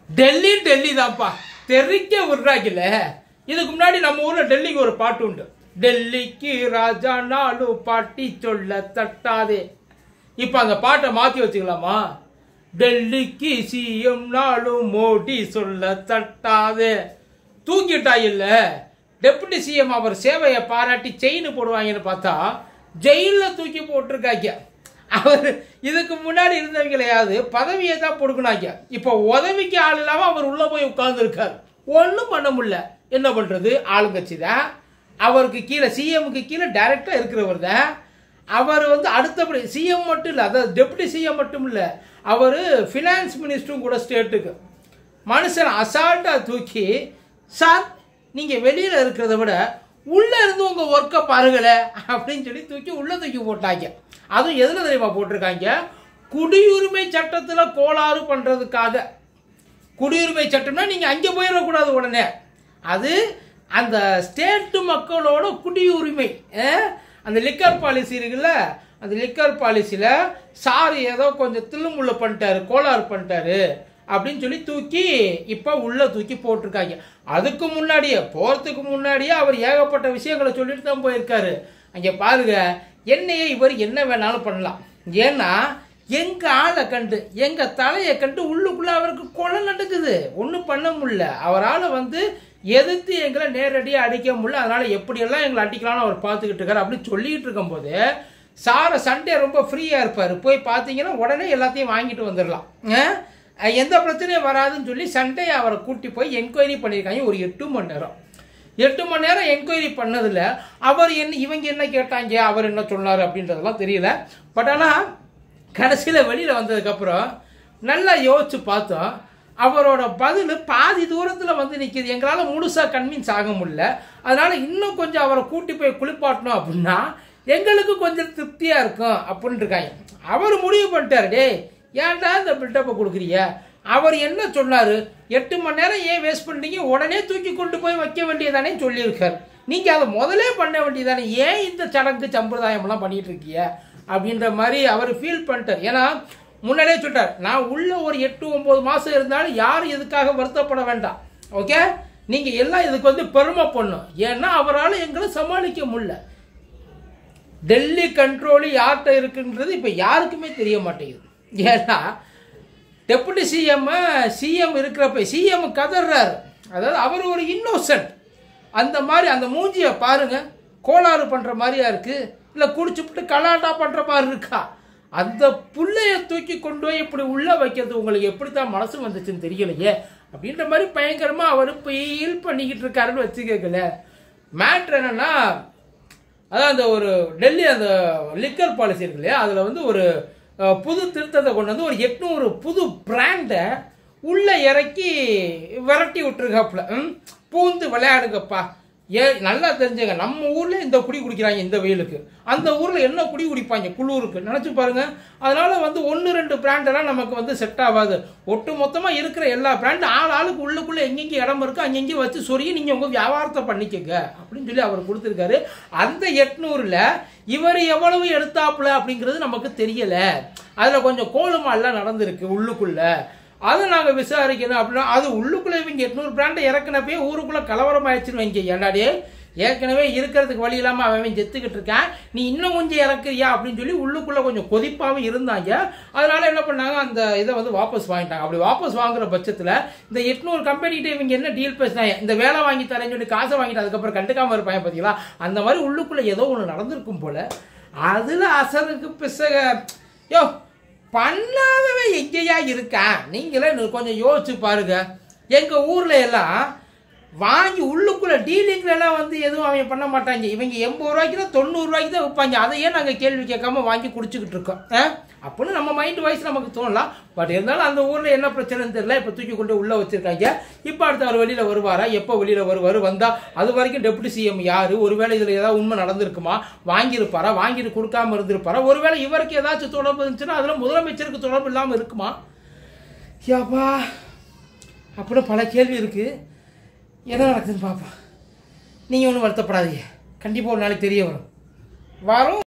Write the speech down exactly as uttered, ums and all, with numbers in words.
டெல்லி டெல்லி தான்ப்பா தெரிக்க விடுறாங்கல்ல. இதுக்கு முன்னாடி நம்ம ஊர்ல டெல்லிக்கு ஒரு பாட்டு உண்டு. டெல்லிக்கு ராஜா நாலு பாட்டி சொல்ல தட்டாதே. இப்ப அந்த பாட்டை மாத்தி வச்சுக்கலாமா? டெல்லிக்கு சிஎம் நாலு மோடி சொல்ல தட்டாதே. தூக்கிட்டா இல்ல டெபுட்டி சிஎம் அவர் சேவையை பாராட்டி செயின் போடுவாங்கன்னு பார்த்தா ஜெயில தூக்கி போட்டிருக்காங்க. அவர் இதுக்கு முன்னாடி இருந்தவங்களையாவது பதவியை தான் கொடுக்கணாங்க. இப்போ உதவிக்கு ஆள் இல்லாம அவர் உள்ள போய் உட்கார்ந்து இருக்காரு. ஒன்றும் பண்ண முடியல. என்ன பண்றது? ஆளுங்கட்சி தான் அவருக்கு கீழே, சிஎம்க்கு கீழே டைரக்டா இருக்கிறவர் தான் அவர். வந்து அடுத்தபடி சிஎம் மட்டும் இல்லை, அதாவது டெபுட்டி சிஎம் மட்டும் இல்லை, அவர் ஃபினான்ஸ் மினிஸ்டரும் கூட ஸ்டேட்டுக்கு. மனுஷன் அசால்ட்டா தூக்கி, சார் நீங்க வெளியில இருக்கிறத விட உள்ள இருந்து உங்க ஒர்க்கை பாருங்களே அப்படின்னு சொல்லி தூக்கி உள்ள தூக்கி போட்டாங்க. அதுவும் எதுல தெரியுமா போட்டிருக்காங்க? குடியுரிமை சட்டத்துல கோளாறு பண்றதுக்காக. குடியுரிமை சட்டம்னா நீங்க அங்கே போயிடக்கூடாது உடனே. அது அந்த ஸ்டேட்டு மக்களோட குடியுரிமை. அந்த லிக்கர் பாலிசி இருக்குல்ல, அந்த லிக்கர் பாலிசியில சார் ஏதோ கொஞ்சம் தில்லுமுள்ள பண்ணிட்டாரு, கோளாறு பண்ணிட்டாரு அப்படின்னு சொல்லி தூக்கி இப்ப உள்ள தூக்கி போட்டிருக்காங்க. அதுக்கு முன்னாடியே, போறதுக்கு முன்னாடியே அவர் ஏகப்பட்ட விஷயங்களை சொல்லிட்டு தான் போயிருக்காரு. அங்க பாருங்க, என்னையே இவர் என்ன வேணாலும் பண்ணலாம். ஏன்னா எங்க ஆளை கண்டு, எங்க தலையை கண்டு உள்ளுக்குள்ள அவருக்கு கொலை நடக்குது. ஒன்றும் பண்ண முடியல. அவரால் வந்து எதிர்த்து எங்களை நேரடியாக அடிக்க முடியல. அதனால எப்படியெல்லாம் எங்களை அடிக்கலாம்னு அவர் பார்த்துக்கிட்டு இருக்காரு. அப்படின்னு சொல்லிட்டு இருக்கும் போது சார சண்டே ரொம்ப ஃப்ரீயா இருப்பாரு. போய் பார்த்தீங்கன்னா உடனே எல்லாத்தையும் வாங்கிட்டு வந்துடலாம், எந்த பிரச்சனையும் வராதுன்னு சொல்லி சண்டே அவரை கூட்டி போய் என்கொயரி பண்ணியிருக்காங்க. ஒரு எட்டு மணி நேரம் எட்டு மணி நேரம் என்கொயரி பண்ணதில் அவர் என்ன, இவங்க என்ன கேட்டாங்க, அவர் என்ன சொன்னார் அப்படின்றதெல்லாம் தெரியல. பட் ஆனால் கடைசியில் வெளியில் வந்ததுக்கப்புறம் நல்லா யோசிச்சு பார்த்தோம். அவரோட பதில் பாதி தூரத்தில் வந்து நிற்கிது. எங்களால் முழுசாக கன்வின்ஸ் ஆக முடியல. அதனால இன்னும் கொஞ்சம் அவரை கூட்டி போய் குளிப்பாட்டணும் அப்படின்னா எங்களுக்கு கொஞ்சம் திருப்தியாக இருக்கும் அப்படின்னு இருக்காங்க. அவர் முடிவு பண்ணிட்டாரு, டே ஏன்டா இந்த பில்டப்பை கொடுக்குறீங்க? அவர் என்ன சொன்னாரு? எட்டு மணி நேரம் ஏன் வேஸ்ட் பண்ணுறீங்க? உடனே தூக்கி கொண்டு போய் வைக்க வேண்டியதானே சொல்லியிருக்காரு. நீங்கள் அதை முதலே பண்ண வேண்டியதானே, ஏன் இந்த சடங்கு சம்பிரதாயம்லாம் பண்ணிட்டு இருக்கீங்க அப்படின்ற மாதிரி அவர் ஃபீல் பண்ணிட்டார். ஏன்னா முன்னாடியே சொல்லிட்டார், நான் உள்ள ஒரு எட்டு ஒன்பது மாதம் இருந்தாலும் யாரும் இதுக்காக வருத்தப்பட வேண்டாம். ஓகே, நீங்கள் எல்லாம் இதுக்கு வந்து பெருமை பண்ணும். ஏன்னா அவரால் எங்களை சமாளிக்க முடியல. டெல்லி கண்ட்ரோல் யார்கிட்ட இருக்குன்றது இப்போ யாருக்குமே தெரிய மாட்டேங்குது. ஏன்னா டெபுட்டி சிஎம் சிஎம் இருக்கிறப்ப சிஎம் கதறாரு. அதாவது அவர் ஒரு இன்னோசன்ட். அந்த மாதிரி அந்த மூஞ்சியை பாருங்க, கோளாறு பண்ற மாதிரியா இருக்கு, இல்லை குடிச்சுட்டு கலாட்டா பண்ற மாதிரி இருக்கா? அந்த புள்ளைய தூக்கி கொண்டு போய் இப்படி உள்ள வைக்கிறது உங்களுக்கு எப்படித்தான் மனசு வந்துச்சுன்னு தெரியலையே அப்படின்ற மாதிரி பயங்கரமா அவர் ஃபீல் பண்ணிக்கிட்டு இருக்காருன்னு வச்சுக்கல. மேட்ரு என்னன்னா, அதான் அந்த ஒரு டெல்லி அந்த லிக்கர் பாலிசி இருக்கு இல்லையா, அதில் வந்து ஒரு புது திருத்தத்தை கொண்டு வந்து ஒரு எட்நூறு புது பிராண்டை உள்ள இறக்கி விரட்டி விட்டுருக்காப்புல. பூந்து விளையாடுங்கப்பா. ஏ நல்லா தெரிஞ்சுங்க, நம்ம ஊர்ல இந்த குடி குடிக்கிறாங்க இந்த வெயிலுக்கு, அந்த ஊர்ல என்ன குடி குடிப்பாங்க குளிருக்கு நினைச்சு பாருங்க. அதனால வந்து ஒன்று ரெண்டு பிராண்டெல்லாம் நமக்கு வந்து செட் ஆகாது. ஒட்டு மொத்தமா இருக்கிற எல்லா பிராண்ட் ஆள் ஆளுக்கு உள்ளுக்குள்ள எங்கெங்கே இடம் இருக்கு அங்கெங்கே வச்சு சொருகி நீங்க உங்க வியாபாரத்தை பண்ணிக்கங்க அப்படின்னு சொல்லி அவர் கொடுத்துருக்காரு. அந்த எட்நூறுல இவர் எவ்வளவு எடுத்தாப்புல அப்படிங்கிறது நமக்கு தெரியல. அதுல கொஞ்சம் கோலுமாலாம் நடந்திருக்கு உள்ளுக்குள்ள. அதை நாங்கள் விசாரிக்கணும் அப்படின்னா அது உள்ளுக்குள்ளே இவங்க எட்நூறு பிராண்டை இறக்குனப்பே ஊருக்குள்ளே கலவரம் ஆயிடுச்சுன்னு வைங்க. ஏன்னாடி ஏற்கனவே இருக்கிறதுக்கு வழி இல்லாமல் அவன் செத்துக்கிட்டு இருக்கான், நீ இன்னும் கொஞ்சம் இறக்குறியா அப்படின்னு சொல்லி உள்ளுக்குள்ளே கொஞ்சம் கொதிப்பாகவும் இருந்தாங்க. அதனால என்ன பண்ணாங்க, அந்த இதை வந்து வாபஸ் வாங்கிட்டாங்க. அப்படி வாபஸ் வாங்குற பட்சத்தில் இந்த எட்நூறு கம்பெனிகிட்ட இவங்க என்ன டீல் பேசினாங்க, இந்த வேலை வாங்கி தரேன்னு சொல்லி காசை வாங்கிட்டு அதுக்கப்புறம் கண்டுக்காமல் இருப்பாங்க பார்த்தீங்களா? அந்த மாதிரி உள்ளுக்குள்ளே ஏதோ ஒன்று நடந்திருக்கும் போல. அதில் அசருக்கு பிசக யோ பண்ணாதவன் எங்கேயா இருக்கா? நீங்களே கொஞ்சம் யோசிச்சு பாருங்க. எங்க ஊர்ல எல்லாம் வாங்கி உள்ளுக்குள்ள டீலிங்ல எல்லாம் வந்து எதுவும் அவங்க பண்ண மாட்டாங்க. இவங்க எண்பது ரூபாய்க்கு தான் தொண்ணூறு ரூபாய்க்கு தான் விற்பாங்க. அதையே நாங்க கேள்வி கேட்காம வாங்கி குடிச்சுக்கிட்டு இருக்கோம் அப்படின்னு நம்ம மைண்ட் வைஸ் நமக்கு தோணலாம். பட் இருந்தாலும் அந்த ஊர்ல என்ன பிரச்சனைன்னு தெரியல. இப்ப தூக்கி கொண்டு உள்ள வச்சிருக்காங்க. இப்ப அடுத்து அவர் வெளியில வருவாரா, எப்ப வெளியில வருவாரு, வந்தா அது வரைக்கும் டெபுட்டி சிஎம் யாரு, ஒருவேளை இதுல ஏதாவது உண்மை நடந்திருக்குமா, வாங்கியிருப்பாரா, வாங்கிட்டு கொடுக்காம இருந்திருப்பாரா, ஒருவேளை இவருக்கு ஏதாச்சும் தொடர்பு இருந்துச்சுன்னா அதுல முதலமைச்சருக்கு தொடர்பு இல்லாம இருக்குமா? யாப்பா அப்படி பல கேள்வி இருக்கு. என்ன நடக்குதுன்னு பாப்பா. நீங்க ஒன்றும் வருத்தப்படாதீங்க, கண்டிப்பா ஒரு நாளைக்கு தெரிய வரும் வரும்